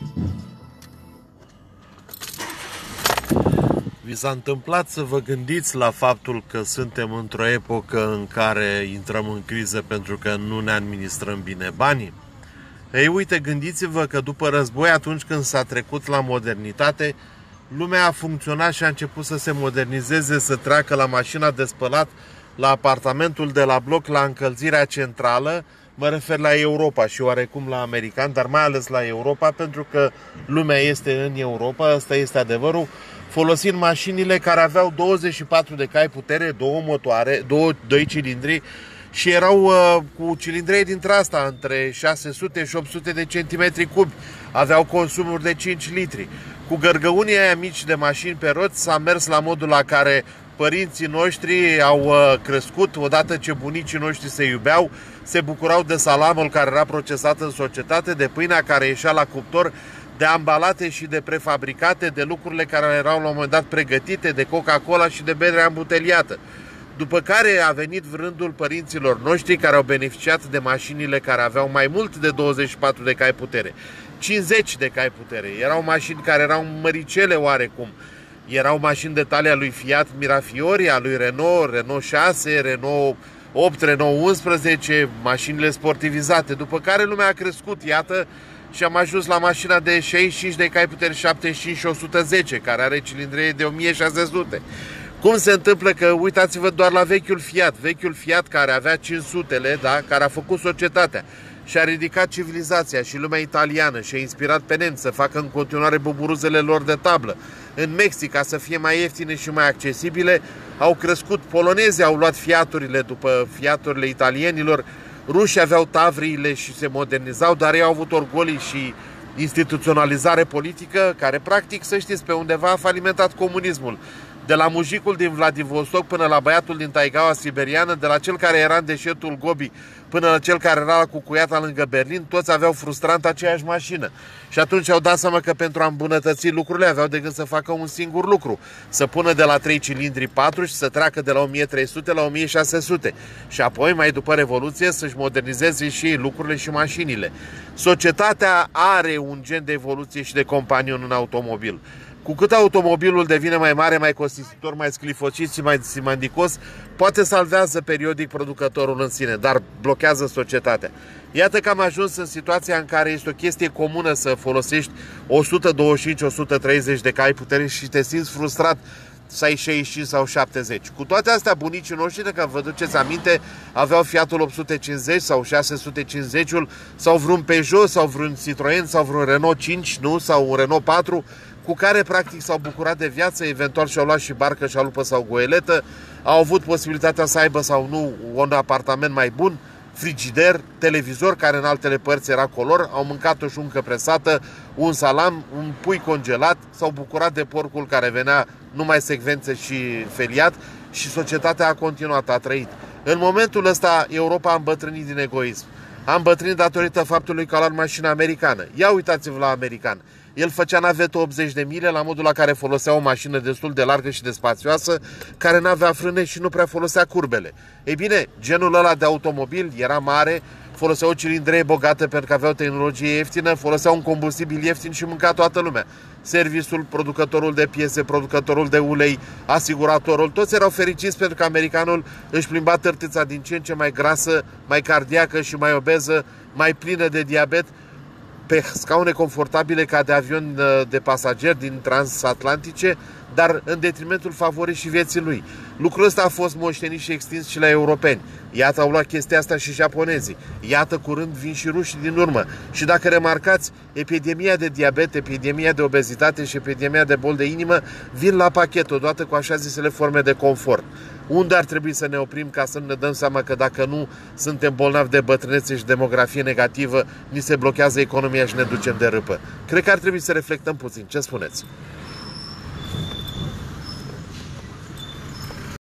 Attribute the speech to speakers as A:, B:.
A: Vi s-a întâmplat să vă gândiți la faptul că suntem într-o epocă în care intrăm în criză pentru că nu ne administrăm bine banii? Ei, uite, gândiți-vă că după război, atunci când s-a trecut la modernitate, lumea a funcționat și a început să se modernizeze, să treacă la mașina de spălat, la apartamentul de la bloc, la încălzirea centrală. Mă refer la Europa și oarecum la americani, dar mai ales la Europa, pentru că lumea este în Europa, ăsta este adevărul, folosind mașinile care aveau 24 de cai putere, două motoare, doi cilindri și erau cu cilindrei dintre asta, între 600 și 800 de centimetri cubi. Aveau consumuri de 5 litri. Cu gărgăunii aia mici de mașini pe roți s-a mers la modul la care părinții noștri au crescut odată ce bunicii noștri se iubeau, se bucurau de salamul care era procesat în societate, de pâinea care ieșea la cuptor, de ambalate și de prefabricate, de lucrurile care erau la un moment dat pregătite, de Coca-Cola și de bere ambuteliată. După care a venit rândul părinților noștri care au beneficiat de mașinile care aveau mai mult de 24 de cai putere, 50 de cai putere. Erau mașini care erau măricele oarecum. Erau mașini de talia lui Fiat Mirafiori, a lui Renault, Renault 6, Renault 8, Renault 11, mașinile sportivizate. După care lumea a crescut, iată, și am ajuns la mașina de 65 de cai putere, 75 și 110, care are cilindrei de 1600. Cum se întâmplă că, uitați-vă doar la vechiul Fiat care avea 500-le, da? Care a făcut societatea și a ridicat civilizația și lumea italiană și a inspirat pe nemți să facă în continuare buburuzele lor de tablă. În Mexic, ca să fie mai ieftine și mai accesibile, au crescut, polonezii au luat Fiaturile după Fiaturile italienilor, rușii aveau Tavriile și se modernizau, dar ei au avut orgolii și instituționalizare politică, care practic, să știți, pe undeva a falimentat comunismul. De la mujicul din Vladivostok până la băiatul din Taigaua siberiană, de la cel care era în deșertul Gobi până la cel care era la Cucuiata lângă Berlin, toți aveau frustrant aceeași mașină. Și atunci au dat seama că pentru a îmbunătăți lucrurile aveau de gând să facă un singur lucru, să pună de la 3 cilindri 4 și să treacă de la 1300 la 1600. Și apoi, mai după Revoluție, să-și modernizeze și lucrurile și mașinile. Societatea are un gen de evoluție și de companion în automobil. Cu cât automobilul devine mai mare, mai costisitor, mai sclifocit și mai simandicos, poate salvează periodic producătorul în sine, dar blochează societatea. Iată că am ajuns în situația în care este o chestie comună să folosești 125-130 de cai putere și te simți frustrat să ai 65 sau 70. Cu toate astea, bunicii noștri, dacă vă duceți aminte, aveau Fiatul 850 sau 650-ul, sau vreun Peugeot, sau vreun Citroen, sau vreun Renault 5, nu? Sau un Renault 4, cu care practic s-au bucurat de viață, eventual și-au luat și barcă, șalupă sau goeletă, au avut posibilitatea să aibă sau nu un apartament mai bun, frigider, televizor care în altele părți era color, au mâncat o șuncă presată, un salam, un pui congelat, s-au bucurat de porcul care venea numai secvențe și feliat și societatea a continuat, a trăit. În momentul ăsta Europa a îmbătrânit din egoism. A îmbătrânit datorită faptului că a luat mașina americană. Ia uitați-vă la american. El făcea navetă 80 de mile la modul la care folosea o mașină destul de largă și de spațioasă, care n-avea frâne și nu prea folosea curbele. Ei bine, genul ăla de automobil era mare, folosea o cilindree bogată pentru că avea o tehnologie ieftină, folosea un combustibil ieftin și mânca toată lumea. Serviciul, producătorul de piese, producătorul de ulei, asiguratorul, toți erau fericiți pentru că americanul își plimba târtița din ce în ce mai grasă, mai cardiacă și mai obeză, mai plină de diabet, pe scaune confortabile ca de avion de pasageri din transatlantice, dar în detrimentul favorii și vieții lui. Lucrul ăsta a fost moștenit și extins și la europeni. Iată, au luat chestia asta și japonezii. Iată, curând vin și rușii din urmă. Și dacă remarcați, epidemia de diabet, epidemia de obezitate și epidemia de boli de inimă vin la pachet odată cu așa zisele forme de confort. Unde ar trebui să ne oprim ca să ne dăm seama că dacă nu suntem bolnavi de bătrânețe și demografie negativă, ni se blochează economia și ne ducem de râpă? Cred că ar trebui să reflectăm puțin. Ce spuneți?